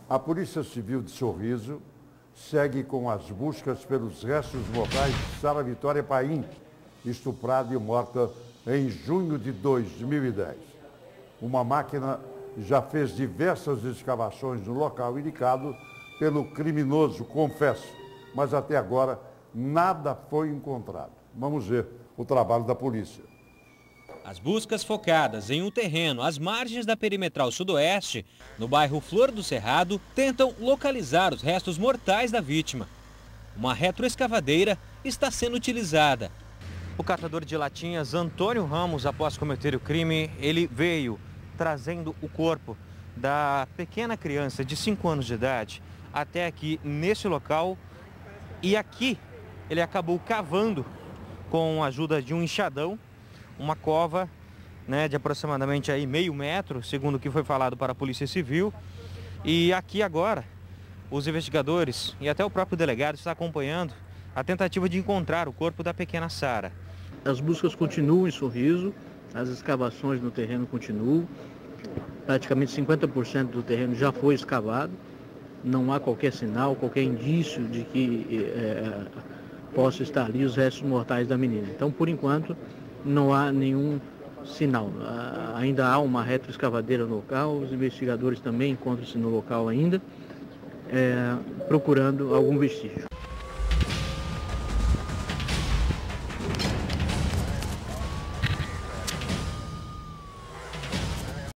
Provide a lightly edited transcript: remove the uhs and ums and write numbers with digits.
A Polícia Civil de Sorriso segue com as buscas pelos restos mortais de Sara Vitória Paim, estuprada e morta em junho de 2010. Uma máquina já fez diversas escavações no local indicado pelo criminoso, confesso, mas até agora nada foi encontrado. Vamos ver o trabalho da polícia. As buscas focadas em um terreno às margens da perimetral sudoeste, no bairro Flor do Cerrado, tentam localizar os restos mortais da vítima. Uma retroescavadeira está sendo utilizada. O catador de latinhas Antônio Ramos, após cometer o crime, ele veio trazendo o corpo da pequena criança de 5 anos de idade até aqui nesse local. E aqui ele acabou cavando com a ajuda de um enxadão uma cova, né, de aproximadamente aí meio metro, segundo o que foi falado para a Polícia Civil. E aqui agora os investigadores e até o próprio delegado estão acompanhando a tentativa de encontrar o corpo da pequena Sara. As buscas continuam em Sorriso, as escavações no terreno continuam. Praticamente 50% do terreno já foi escavado. Não há qualquer sinal, qualquer indício de que possa estar ali os restos mortais da menina. Então, por enquanto, não há nenhum sinal. Ainda há uma retroescavadeira no local, os investigadores também encontram-se no local ainda, procurando algum vestígio.